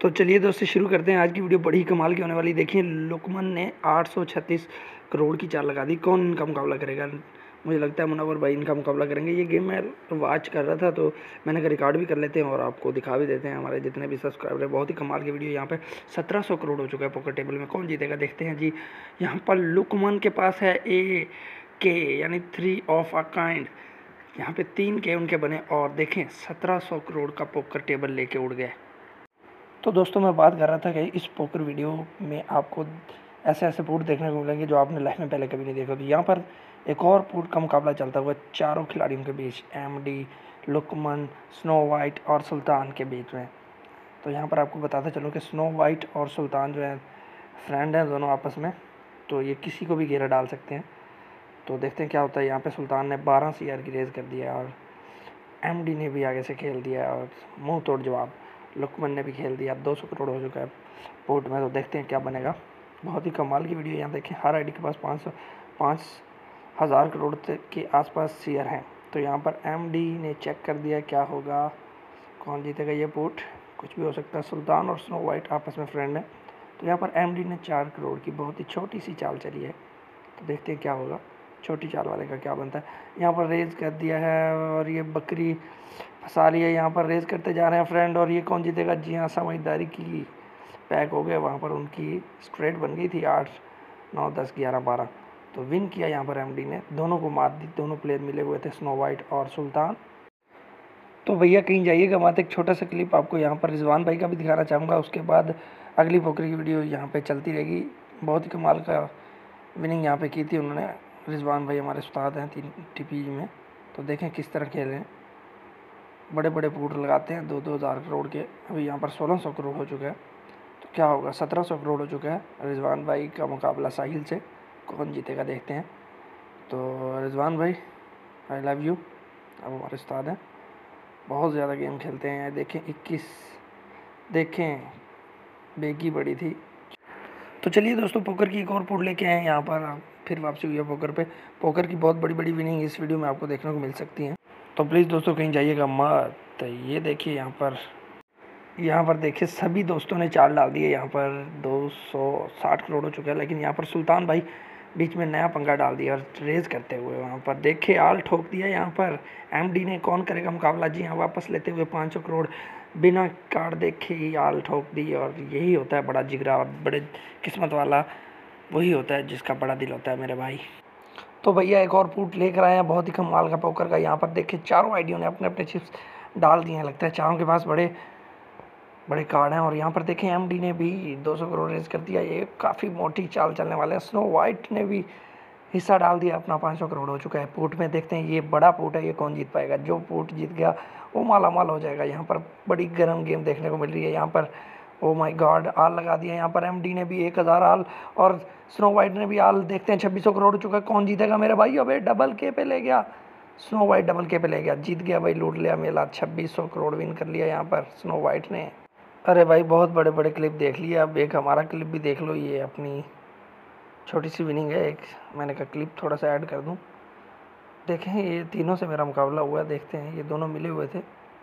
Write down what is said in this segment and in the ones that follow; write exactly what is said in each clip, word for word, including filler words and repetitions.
तो चलिए दोस्तों शुरू करते हैं। आज की वीडियो बड़ी कमाल की होने वाली। देखिए लुकमान ने आठ सौ छत्तीस करोड़ की चाल लगा दी। कौन इनका मुकाबला करेगा? मुझे लगता है मुनव्वर भाई इनका मुकाबला करेंगे। ये गेम मैं वॉच कर रहा था तो मैंने कहा रिकॉर्ड भी कर लेते हैं और आपको दिखा भी देते हैं। हमारे जितने भी सब्सक्राइबर है, बहुत ही कमाल की वीडियो। यहाँ पे सत्रह सौ करोड़ हो चुका है पोकर टेबल में। कौन जीतेगा देखते हैं जी। यहाँ पर लुकमान के पास है ए के यानी थ्री ऑफ अ काइंड। यहाँ पे तीन के उनके बने और देखें सत्रह सौ करोड़ का पोकर टेबल लेके उड़ गए। तो दोस्तों मैं बात कर रहा था कि इस पोकर वीडियो में आपको ऐसे ऐसे पूट देखने को मिलेंगे जो आपने लाइफ में पहले कभी नहीं देखा। तो यहाँ पर एक और पूट का मुकाबला चलता हुआ चारों खिलाड़ियों के बीच, एमडी, लुकमान, स्नो वाइट और सुल्तान के बीच में। तो यहाँ पर आपको बताता चलो कि स्नो वाइट और सुल्तान जो है फ्रेंड हैं दोनों आपस में, तो ये किसी को भी घेरा डाल सकते हैं। तो देखते हैं क्या होता है। यहाँ पे सुल्तान ने बारह सी आर की रेज कर दिया और एमडी ने भी आगे से खेल दिया और मुंह तोड़ जवाब लुकमान ने भी खेल दिया। दो सौ करोड़ हो चुका है पोर्ट में। तो देखते हैं क्या बनेगा। बहुत ही कमाल की वीडियो। यहाँ देखें हर आईडी के पास पाँच सौ पाँच हज़ार करोड़ के आसपास शेयर हैं। तो यहाँ पर एमडी ने चेक कर दिया क्या होगा, कौन जीतेगा ये पोर्ट। कुछ भी हो सकता है। सुल्तान और स्नो वाइट आपस में फ्रेंड है। तो यहाँ पर एमडी ने चार करोड़ की बहुत ही छोटी सी चाल चली है। तो देखते हैं क्या होगा, छोटी चाल वाले का क्या बनता है। यहाँ पर रेज कर दिया है और ये बकरी फंसा लिया। यहाँ पर रेस करते जा रहे हैं फ्रेंड। और ये कौन जीतेगा? जी हाँ, समझदारी की पैक हो गए। वहाँ पर उनकी स्ट्रेट बन गई थी आठ नौ दस ग्यारह बारह। तो विन किया यहाँ पर एमडी ने, दोनों को मात दी। दोनों प्लेयर मिले हुए थे, स्नो वाइट और सुल्तान। तो भैया कहीं जाइएगा मत, एक छोटा सा क्लिप आपको यहाँ पर रिजवान भाई का भी दिखाना चाहूँगा। उसके बाद अगली पोकर की वीडियो यहाँ पर चलती रहेगी। बहुत ही कमाल का विनिंग यहाँ पर की थी उन्होंने। रिजवान भाई हमारे उस्ताद हैं तीन टीपी में। तो देखें किस तरह खेल रहे हैं। बड़े बड़े पूट लगाते हैं दो दो हज़ार करोड़ के। अभी यहाँ पर सोलह सौ करोड़ हो चुका है। तो क्या होगा, सत्रह सौ करोड़ हो चुका है। रिजवान भाई का मुकाबला साहिल से, कौन जीतेगा देखते हैं। तो रिजवान भाई आई लव यू, अब हमारे उस्ताद हैं, बहुत ज़्यादा गेम खेलते हैं। देखें इक्कीस, देखें बेगी बड़ी थी। तो चलिए दोस्तों पोकर की एक और पूट लेके आए यहाँ पर। फिर वापसी हुई है पोकर पे। पोकर की बहुत बड़ी बड़ी विनिंग इस वीडियो में आपको देखने को मिल सकती हैं। तो प्लीज़ दोस्तों कहीं जाइएगा मत। तो ये देखिए यहाँ पर यहाँ पर देखिए सभी दोस्तों ने चाल डाल दी है। यहाँ पर दो सौ साठ करोड़ हो चुका है। लेकिन यहाँ पर सुल्तान भाई बीच में नया पंगा डाल दिया और रेज करते हुए वहाँ पर देखिए आल ठोक दिया। यहाँ पर एमडी ने, कौन करेगा मुकाबला? जी हाँ, वापस लेते हुए पाँच सौ करोड़ बिना कार्ड देखे ही आल ठोक दी। और यही होता है बड़ा जिगरा और बड़े किस्मत वाला, वही होता है जिसका बड़ा दिल होता है मेरे भाई। तो भैया एक और पूट लेकर आए हैं बहुत ही कमाल का पोकर का। यहाँ पर देखिए चारों आईडियों ने अपने अपने चिप्स डाल दिए हैं। लगता है चारों के पास बड़े बड़े कार्ड हैं। और यहाँ पर देखें एमडी ने भी दो सौ करोड़ रेज कर दिया। ये काफ़ी मोटी चाल चलने वाले हैं। स्नो वाइट ने भी हिस्सा डाल दिया अपना, पाँच सौ करोड़ हो चुका है पूट में। देखते हैं ये बड़ा पूट है, ये कौन जीत पाएगा। जो पूट जीत गया वो माला माल हो जाएगा। यहाँ पर बड़ी गर्म गेम देखने को मिल रही है। यहाँ पर ओ माय गॉड आल लगा दिया। यहाँ पर एमडी ने भी एक हज़ार आल और स्नो वाइट ने भी आल। देखते हैं छब्बीस सौ करोड़ हो चुका है, कौन जीतेगा मेरे भाई। अबे डबल के पे ले गया, स्नो वाइट डबल के पे ले गया, जीत गया भाई, लूट लिया मेला। छब्बीस सौ करोड़ विन कर लिया यहाँ पर स्नो वाइट ने। अरे भाई बहुत बड़े बड़े क्लिप देख लिए, अब एक हमारा क्लिप भी देख लो। ये अपनी छोटी सी विनिंग है एक, मैंने कहा क्लिप थोड़ा सा ऐड कर दूँ। देखें ये तीनों से मेरा मुकाबला हुआ है। देखते हैं ये दोनों मिले हुए थे,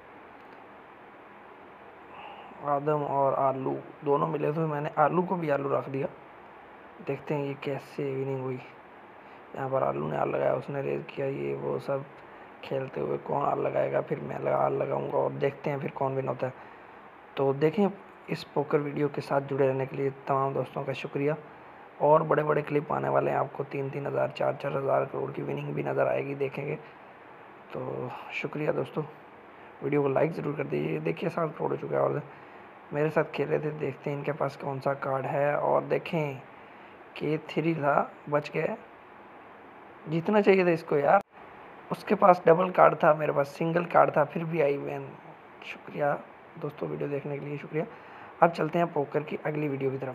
आदम और आलू दोनों मिले थे। मैंने आलू को भी आलू रख दिया। देखते हैं ये कैसे विनिंग हुई। यहाँ पर आलू ने आल लगाया, उसने रेज किया, ये वो सब खेलते हुए कौन आल लगाएगा, फिर मैं लगा आल लगाऊंगा और देखते हैं फिर कौन विन होता है। तो देखें इस पोकर वीडियो के साथ जुड़े रहने के लिए तमाम दोस्तों का शुक्रिया। और बड़े बड़े क्लिप आने वाले हैं, आपको तीन तीन हज़ार चार चार हज़ार करोड़ की विनिंग भी नज़र आएगी, देखेंगे। तो शुक्रिया दोस्तों, वीडियो को लाइक ज़रूर कर दीजिए। देखिए सात करोड़ हो चुका है और मेरे साथ खेल रहे थे। देखते हैं इनके पास कौन सा कार्ड है। और देखें के थ्री था, बच गए। जीतना चाहिए था इसको यार, उसके पास डबल कार्ड था, मेरे पास सिंगल कार्ड था, फिर भी आई वैन। शुक्रिया दोस्तों वीडियो देखने के लिए, शुक्रिया। अब चलते हैं पोकर की अगली वीडियो की तरफ।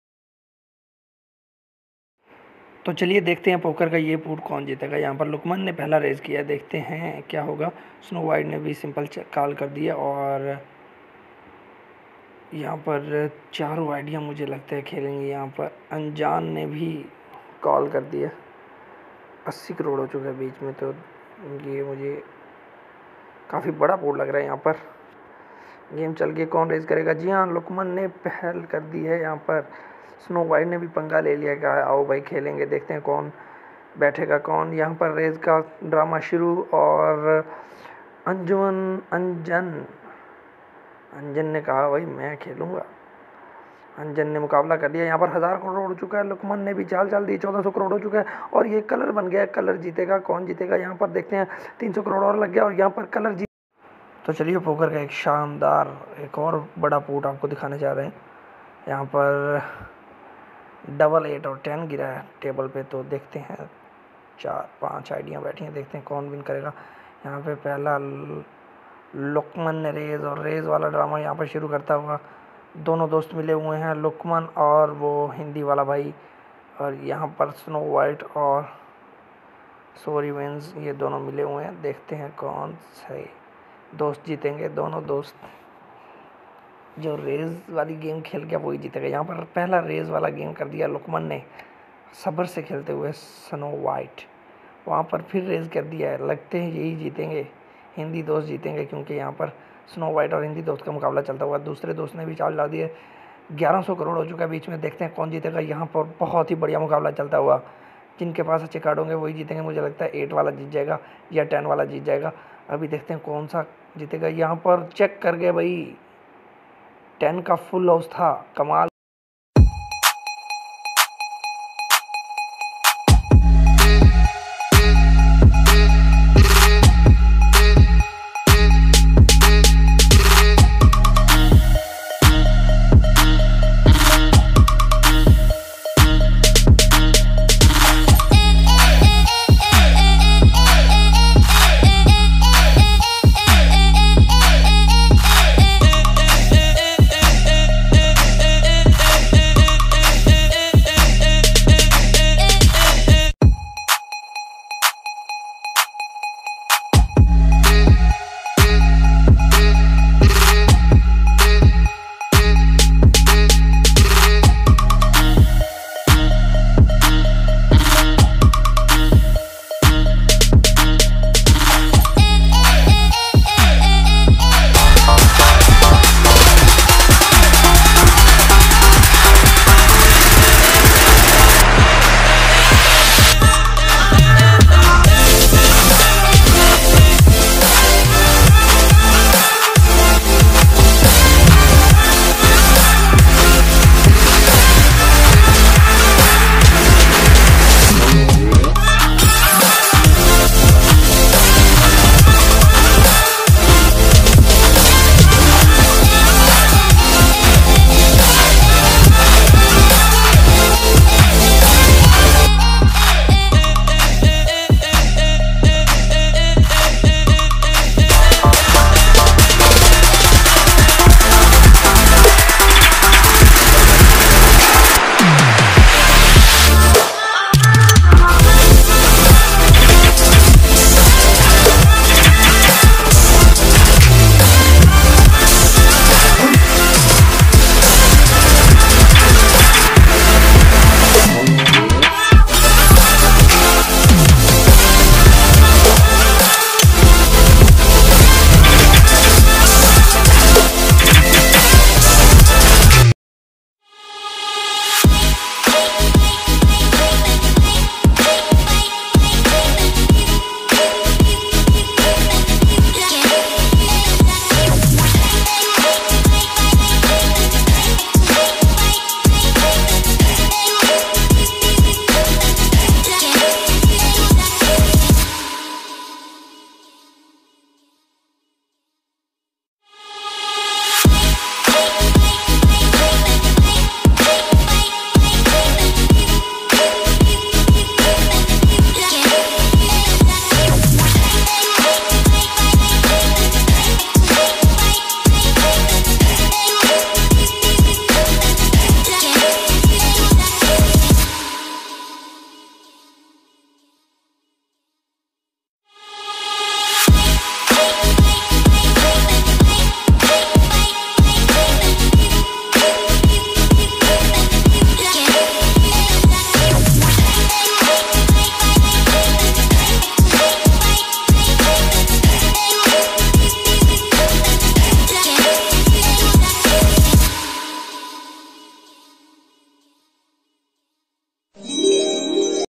तो चलिए देखते हैं पोकर का ये पूट कौन जीतेगा। यहाँ पर लुकमान ने पहला रेज किया, देखते हैं क्या होगा। स्नो वाइट ने भी सिंपल कॉल कर दिया और यहाँ पर चारों आइडिया मुझे लगता है खेलेंगे। यहाँ पर अनजान ने भी कॉल कर दिया। अस्सी करोड़ हो चुका है बीच में, तो ये मुझे काफ़ी बड़ा बोर्ड लग रहा है। यहाँ पर गेम चल के कौन रेस करेगा। जी हाँ, लुकमान ने पहल कर दी है यहाँ पर। स्नो वाइट ने भी पंगा ले लिया कि आओ भाई खेलेंगे, देखते हैं कौन बैठेगा कौन। यहाँ पर रेस का ड्रामा शुरू और अंजुमन अंजन अंजन ने कहा भाई मैं खेलूँगा। अंजन ने मुकाबला कर लिया। यहाँ पर हज़ार करोड़ उड़ चुका है। लुकमान ने भी चाल चाल दी। चौदह सौ करोड़ हो चुका है और ये कलर बन गया। कलर जीतेगा, कौन जीतेगा यहाँ पर देखते हैं। तीन सौ करोड़ और लग गया और यहाँ पर कलर जीत। तो चलिए पोकर का एक शानदार एक और बड़ा पूट आपको दिखाने जा रहे हैं। यहाँ पर डबल एट और टेन गिरा है टेबल पे, तो देखते हैं चार पांच आइडिया बैठी हैं, देखते हैं कौन विन करेगा। यहाँ पे पहला लुकमान ने रेज और रेज वाला ड्रामा यहाँ पर शुरू करता हुआ। दोनों दोस्त मिले हुए हैं, लुकमान और वो हिंदी वाला भाई, और यहाँ पर स्नो वाइट और सोरी विंस ये दोनों मिले हुए हैं। देखते हैं कौन सही दोस्त जीतेंगे। दोनों दोस्त जो रेज वाली गेम खेल गया वही जीतेगा। यहाँ पर पहला रेज वाला गेम कर दिया लुकमान ने सब्र से खेलते हुए। स्नो वाइट वहाँ पर फिर रेज कर दिया है। लगते हैं यही जीतेंगे, हिंदी दोस्त जीतेंगे, क्योंकि यहाँ पर स्नो वाइट और हिंदी दोस्त का मुकाबला चलता हुआ। दूसरे दोस्त ने भी चाल डाल दी है। ग्यारह सौ करोड़ हो चुका है बीच में, देखते हैं कौन जीतेगा। यहाँ पर बहुत ही बढ़िया मुकाबला चलता हुआ। जिनके पास अच्छे कार्ड होंगे वही जीतेंगे। मुझे लगता है एट वाला जीत जाएगा या टेन वाला जीत जाएगा। अभी देखते हैं कौन सा जीतेगा। यहाँ पर चेक कर गए भाई, टेन का फुल हाउस था, कमाल।